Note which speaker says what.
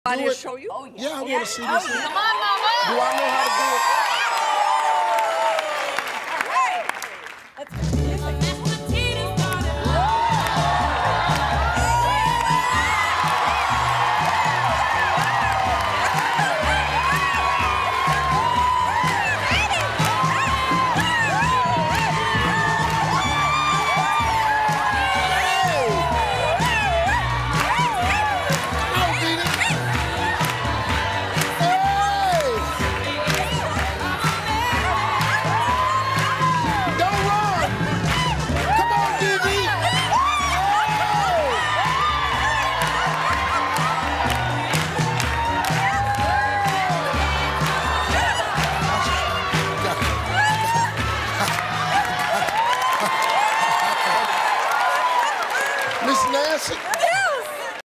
Speaker 1: I need to show you?
Speaker 2: Yeah, I want to see this.
Speaker 3: Come on, Mama.
Speaker 2: Do I know how to do it?